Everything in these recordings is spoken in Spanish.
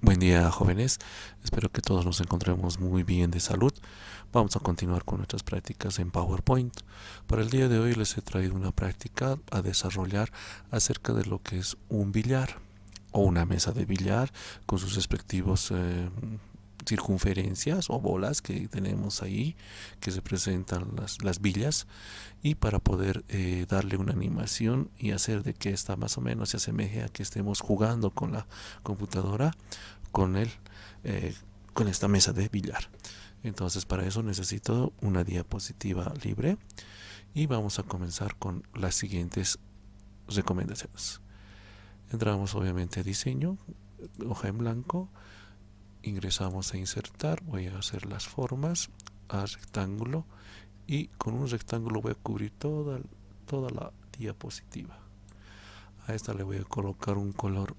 Buen día, jóvenes. Espero que todos nos encontremos muy bien de salud. Vamos a continuar con nuestras prácticas en PowerPoint. Para el día de hoy les he traído una práctica a desarrollar acerca de lo que es un billar o una mesa de billar con sus respectivos circunferencias o bolas que tenemos ahí, que representan las billas, y para poder darle una animación y hacer de que esta más o menos se asemeje a que estemos jugando con la computadora, con el eh, con esta mesa de billar. Entonces para eso necesito una diapositiva libre y vamos a comenzar con las siguientes recomendaciones. Entramos obviamente a diseño, hoja en blanco, ingresamos a insertar, voy a hacer las formas a rectángulo y con un rectángulo voy a cubrir toda la diapositiva. A esta le voy a colocar un color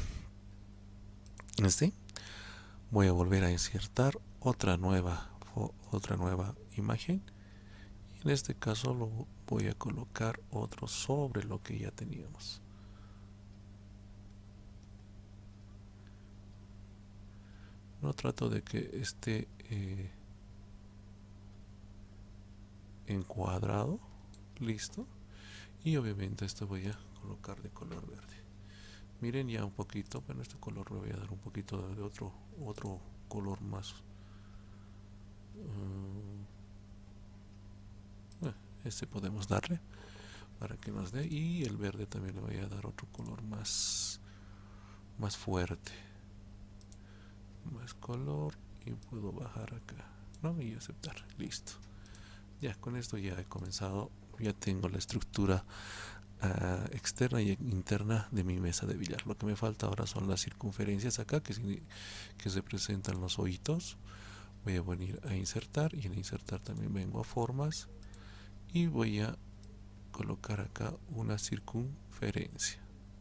este. Voy a volver a insertar otra nueva imagen. En este caso lo voy a colocar otro sobre lo que ya teníamos. No trato de que esté encuadrado. Listo. Y obviamente esto voy a colocar de color verde. Miren ya un poquito, bueno, este color le voy a dar un poquito de otro color más. Este podemos darle para que nos dé, y el verde también le voy a dar otro color más fuerte, más color, y puedo bajar acá, ¿no? Y aceptar. Listo. Ya con esto ya he comenzado, ya tengo la estructura externa y interna de mi mesa de billar. Lo que me falta ahora son las circunferencias acá que representan los ojitos. Voy a venir a insertar, y en insertar también vengo a formas y voy a colocar acá una circunferencia.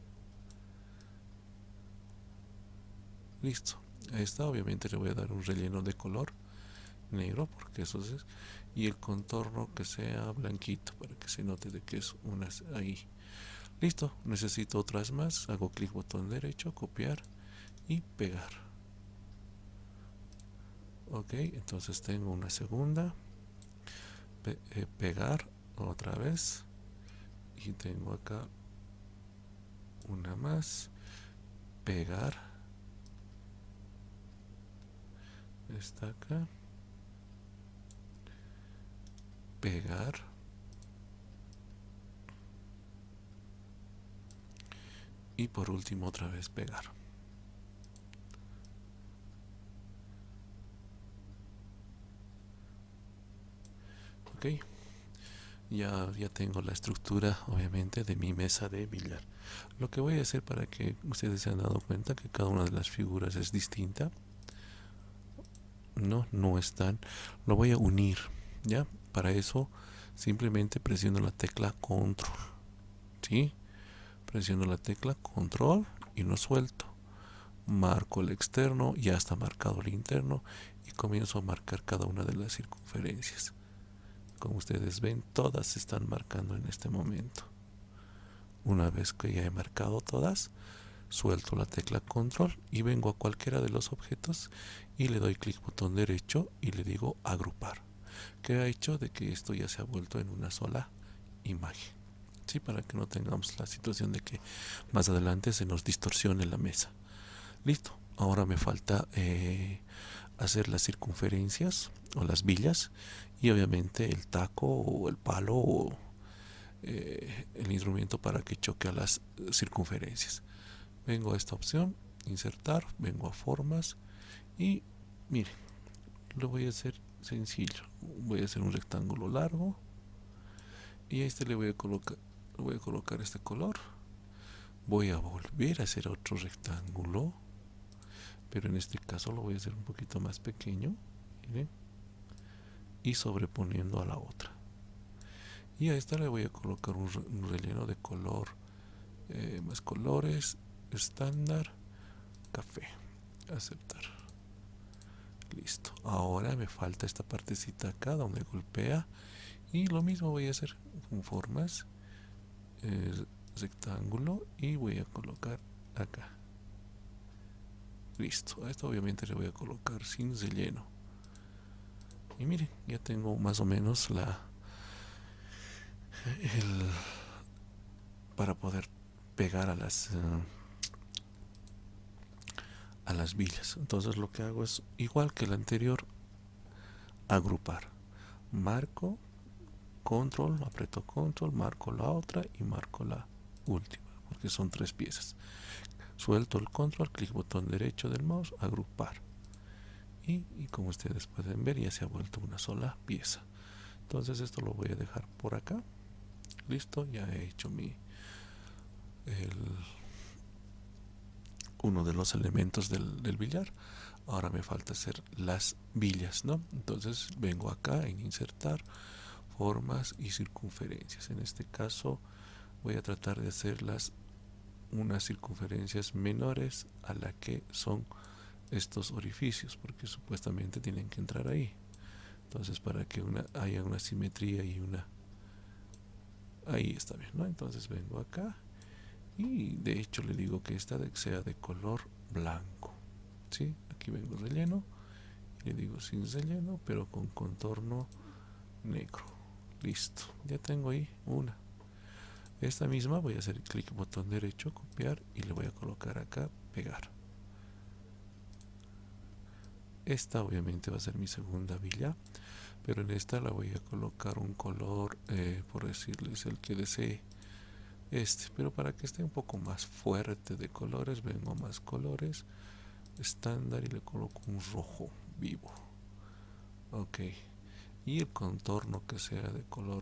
Listo. A esta obviamente le voy a dar un relleno de color negro, porque eso es, y el contorno que sea blanquito para que se note de que es una ahí. Listo. Necesito otras más. Hago clic botón derecho, copiar y pegar. Ok, entonces tengo una segunda, pegar otra vez, y tengo acá una más, pegar, está acá, pegar, y por último otra vez pegar. Ok, ya tengo la estructura obviamente de mi mesa de billar. Lo que voy a hacer, para que ustedes se han dado cuenta que cada una de las figuras es distinta, no están, lo voy a unir. Ya, para eso simplemente presiono la tecla control, ¿sí? Presiono la tecla control y lo suelto. Marco el externo, ya está marcado el interno, y comienzo a marcar cada una de las circunferencias. Como ustedes ven, todas se están marcando en este momento. Una vez que ya he marcado todas, suelto la tecla control y vengo a cualquiera de los objetos y le doy clic botón derecho y le digo agrupar, que ha hecho de que esto ya se ha vuelto en una sola imagen. Sí, para que no tengamos la situación de que más adelante se nos distorsione la mesa. Listo. Ahora me falta hacer las circunferencias o las villas, y obviamente el taco o el palo o el instrumento para que choque a las circunferencias. Vengo a esta opción, insertar, vengo a formas y miren, lo voy a hacer sencillo. Voy a hacer un rectángulo largo y a este voy a colocar este color. Voy a volver a hacer otro rectángulo, pero en este caso lo voy a hacer un poquito más pequeño, miren, y sobreponiendo a la otra. Y a esta le voy a colocar un relleno de color, más colores, estándar, café, aceptar. Listo. Ahora me falta esta partecita acá donde golpea, y lo mismo voy a hacer con formas, rectángulo, y voy a colocar acá. Listo. A esto obviamente le voy a colocar sin relleno. Y miren, ya tengo más o menos el para poder pegar a las villas. Entonces lo que hago es igual que el anterior, agrupar. Marco, control, aprieto control, marco la otra y marco la última, porque son 3 piezas. Suelto el control, clic botón derecho del mouse, agrupar. Y como ustedes pueden ver, ya se ha vuelto una sola pieza. Entonces esto lo voy a dejar por acá. Listo, ya he hecho uno de los elementos del billar. Ahora me falta hacer las villas, ¿no? Entonces vengo acá en insertar formas y circunferencias. En este caso voy a tratar de hacerlas unas circunferencias menores a la que son estos orificios, porque supuestamente tienen que entrar ahí. Entonces para que haya una simetría y ahí está bien, ¿no? Entonces vengo acá y de hecho le digo que esta sea de color blanco, ¿sí? Aquí vengo relleno y le digo sin relleno pero con contorno negro. Listo, ya tengo ahí una. Esta misma voy a hacer clic botón derecho, copiar y le voy a colocar acá, pegar. Esta obviamente va a ser mi segunda villa, pero en esta la voy a colocar un color, por decirles el que desee, pero para que esté un poco más fuerte de colores, vengo a más colores, estándar, y le coloco un rojo vivo. Ok, y el contorno que sea de color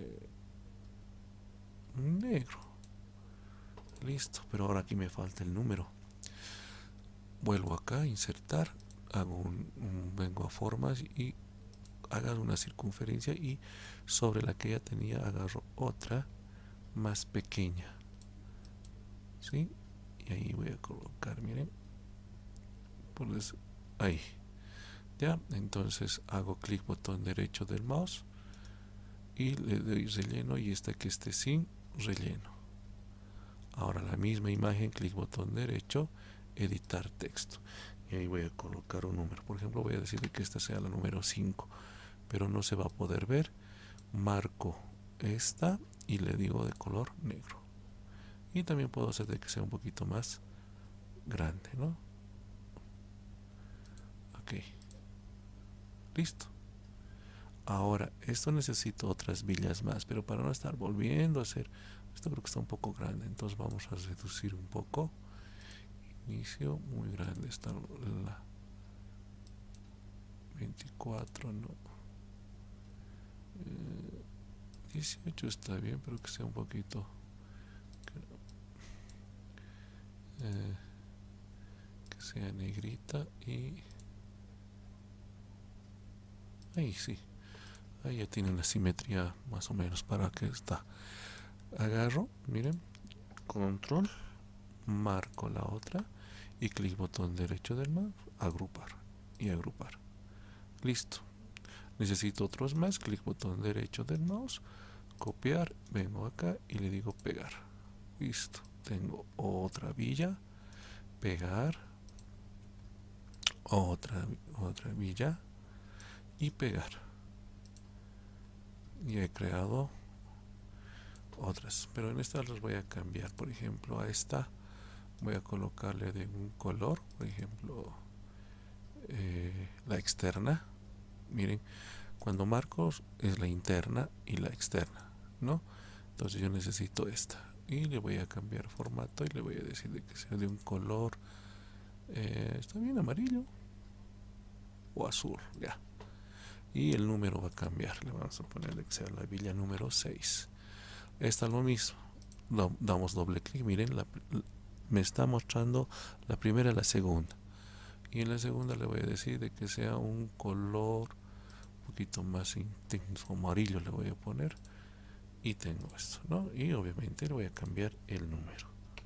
negro. Listo, pero ahora aquí me falta el número. Vuelvo acá, insertar, vengo a formas y agarro una circunferencia y sobre la que ya tenía agarro otra más pequeña, ¿sí? Y ahí voy a colocar, miren, pues ahí, ya. Entonces hago clic botón derecho del mouse y le doy relleno, y esta que esté sin relleno. Ahora la misma imagen, clic botón derecho, editar texto, y ahí voy a colocar un número. Por ejemplo, voy a decirle que esta sea la número 5, pero no se va a poder ver. Marco esta y le digo de color negro. Y también puedo hacer de que sea un poquito más grande, ¿no? Ok, listo. Ahora, esto necesito otras villas más, pero para no estar volviendo a hacer esto, creo que está un poco grande, entonces vamos a reducir un poco. Inicio, muy grande está la 24, no. 18 está bien, pero que sea un poquito, que sea negrita, y ahí sí, ahí ya tiene una simetría más o menos para que está. Agarro, miren, control, marco la otra y clic botón derecho del mouse, agrupar y agrupar. Listo. Necesito otros más, clic botón derecho del mouse, copiar, vengo acá y le digo pegar. Listo. Tengo otra villa, pegar, otra villa y pegar. Y he creado otras, pero en esta las voy a cambiar. Por ejemplo, a esta voy a colocarle de un color, por ejemplo, la externa. Miren, cuando marco es la interna y la externa, ¿no? Entonces yo necesito esta y le voy a cambiar formato y le voy a decir de que sea de un color, está bien, amarillo o azul, ya. Y el número va a cambiar, le vamos a poner que sea la villa número 6. Esta es lo mismo, damos doble clic, miren, me está mostrando la primera y la segunda, y en la segunda le voy a decir de que sea un color un poquito más intenso, amarillo le voy a poner, y tengo esto, ¿no? Y obviamente le voy a cambiar el número.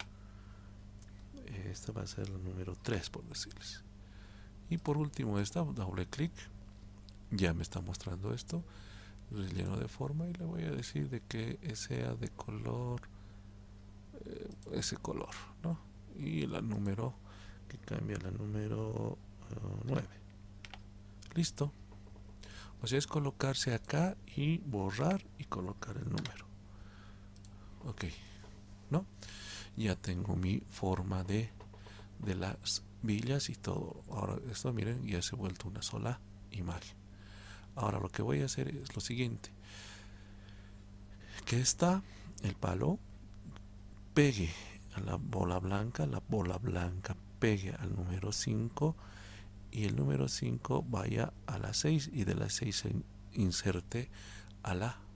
Esta va a ser el número 3, por decirles. Y por último esta, doble clic, ya me está mostrando esto, relleno de forma, y le voy a decir de que sea de color, ese color, ¿no? Y el número que cambia la número 9. Listo. O sea, es colocarse acá y borrar y colocar el número. Ok, ¿no? Ya tengo mi forma de las villas y todo. Ahora esto, miren, ya se ha vuelto una sola imagen. Ahora lo que voy a hacer es lo siguiente. Que el palo pegue a la bola blanca pegue al número 5 y el número 5 vaya a la 6 y de la 6 se inserte a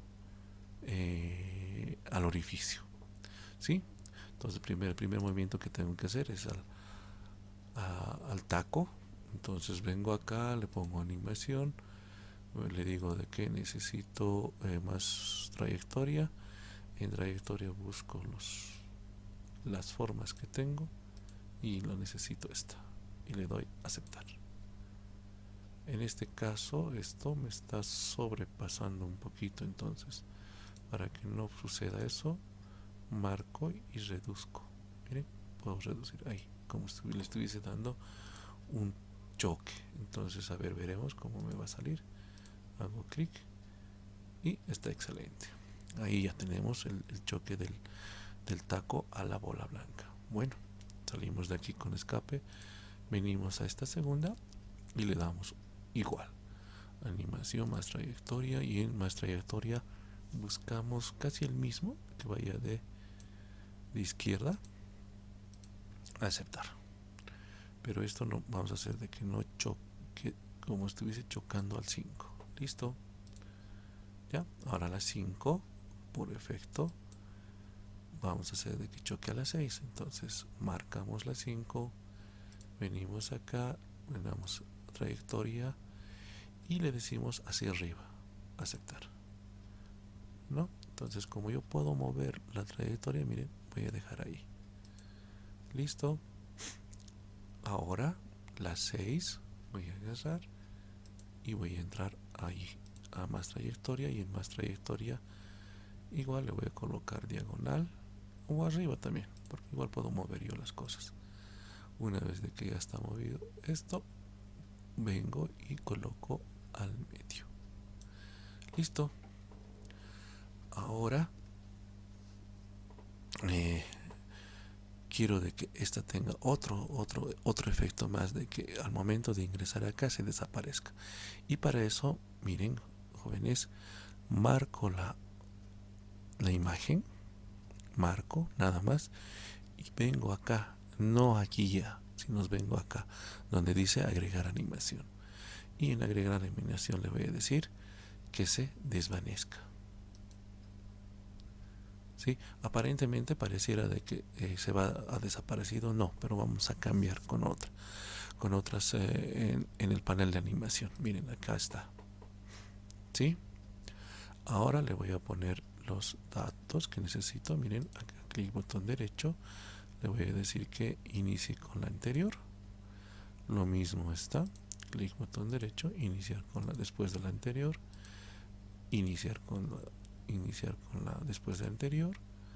al orificio. ¿Sí? Entonces el primer movimiento que tengo que hacer es al taco. Entonces vengo acá, le pongo animación, le digo de que necesito más trayectoria. En trayectoria busco las formas que tengo y lo necesito esta y le doy aceptar. En este caso esto me está sobrepasando un poquito, entonces para que no suceda eso marco y reduzco. Miren, puedo reducir ahí como si le estuviese dando un choque. Entonces, a ver, veremos cómo me va a salir. Hago clic y está excelente. Ahí ya tenemos el choque del taco a la bola blanca. Bueno, salimos de aquí con escape, venimos a esta segunda y le damos igual. Animación más trayectoria, y en más trayectoria buscamos casi el mismo, que vaya de izquierda a aceptar. Pero esto no vamos a hacer de que no choque, como estuviese chocando al 5. Listo. Ya, ahora la 5 por efecto vamos a hacer de que choque a la 6. Entonces marcamos la 5, venimos acá, le damos trayectoria y le decimos hacia arriba, aceptar, ¿no? Entonces, como yo puedo mover la trayectoria, miren, voy a dejar ahí. Listo. Ahora la 6 voy a agarrar y voy a entrar ahí a más trayectoria, y en más trayectoria igual le voy a colocar diagonal o arriba también, porque igual puedo mover yo las cosas. Una vez de que ya está movido esto, vengo y coloco al medio. Listo. Ahora quiero de que esta tenga otro efecto más, de que al momento de ingresar acá se desaparezca. Y para eso, miren, jóvenes, marco la imagen, marco nada más y vengo acá, no aquí ya, sino vengo acá donde dice agregar animación, y en agregar animación le voy a decir que se desvanezca. ¿Sí? Aparentemente pareciera de que se ha desaparecido, no, pero vamos a cambiar con otras en el panel de animación. Miren, acá está. ¿Sí? Ahora le voy a poner los datos que necesito. Miren, acá clic botón derecho, le voy a decir que inicie con la anterior. Lo mismo está, clic botón derecho, iniciar con la después de la anterior, iniciar con la después de la anterior,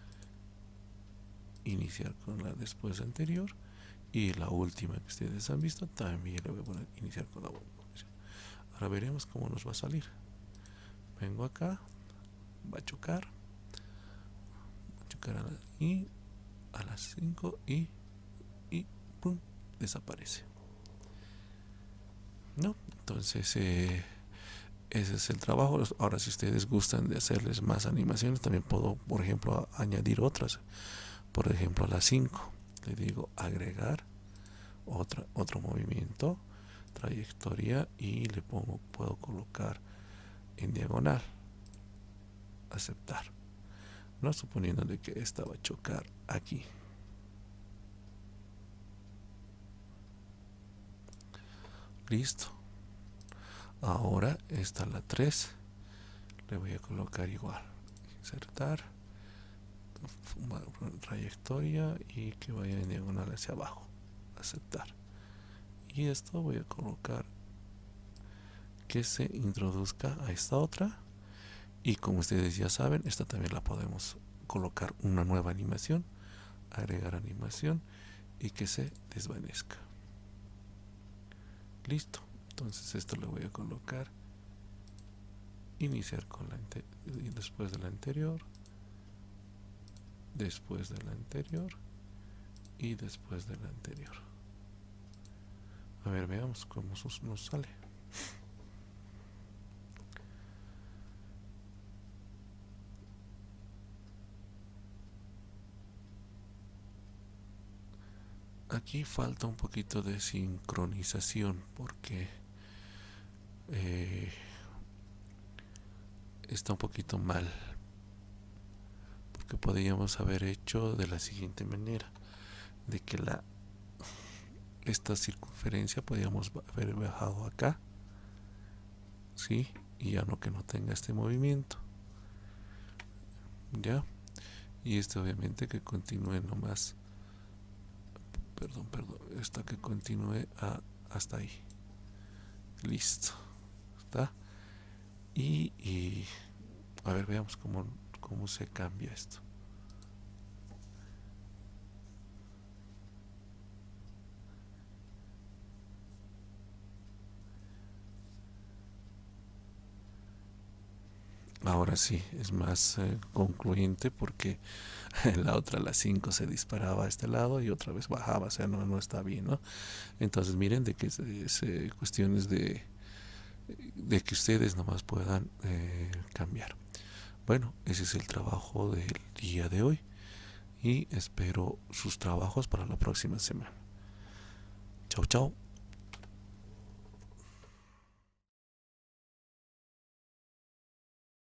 iniciar con la después de la anterior, y la última que ustedes han visto también le voy a poner iniciar con la última. Ahora veremos cómo nos va a salir. Vengo acá, va a chocar a las 5 y pum, desaparece, ¿no? Entonces ese es el trabajo. Ahora, si ustedes gustan de hacerles más animaciones, también puedo, por ejemplo, añadir otras. Por ejemplo, a las 5 le digo agregar otro movimiento, trayectoria, y le puedo colocar en diagonal, aceptar, no suponiendo de que esta va a chocar aquí. Listo. Ahora está la 3, le voy a colocar igual, insertar, trayectoria, y que vaya en diagonal hacia abajo, aceptar. Y esto voy a colocar que se introduzca a esta otra, y como ustedes ya saben, esta también la podemos colocar una nueva animación, agregar animación, y que se desvanezca. Listo. Entonces esto le voy a colocar iniciar con la y después de la anterior, después de la anterior y después de la anterior. A ver, veamos cómo nos sale. Aquí falta un poquito de sincronización porque está un poquito mal, porque podríamos haber hecho de la siguiente manera, de que esta circunferencia podríamos haber bajado acá, ¿sí? Y ya no, que no tenga este movimiento, ya, y este obviamente que continúe nomás, perdón, esta que continúe hasta ahí. Listo, está. Y a ver, veamos cómo se cambia esto. Ahora sí, es más concluyente porque la otra, las 5 se disparaba a este lado y otra vez bajaba, o sea, no está bien, ¿no? Entonces miren de que es cuestiones de que ustedes nomás puedan cambiar. Bueno, ese es el trabajo del día de hoy y espero sus trabajos para la próxima semana. Chau, chau.